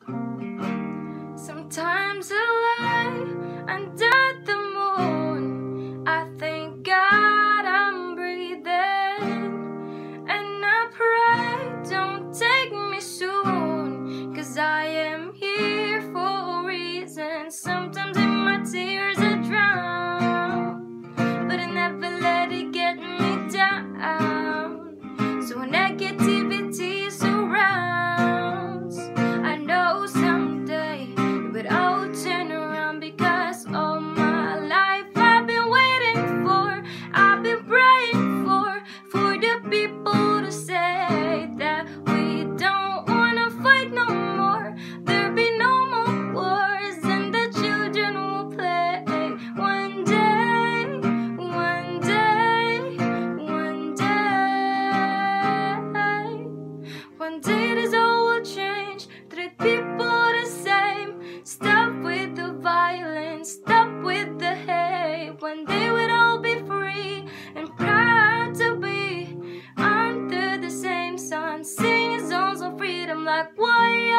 Sometimes I lie under the moon. I thank God I'm breathing, and I pray don't take me soon, 'cause I am here for a reason. Sometimes in my tears I drown, but I never let it get me down. So when negativity surrounds, I know someday it would all turn around, because all my life I've been waiting for, I've been praying for the people to say that we don't wanna fight no more. There'll be no more wars, and the children will play. One day, one day, one day, one day this all will change. Treat people the same. Stop with the violence, stop with the hate. One day we'll all be free and proud to be under the same sun, singing songs of freedom like why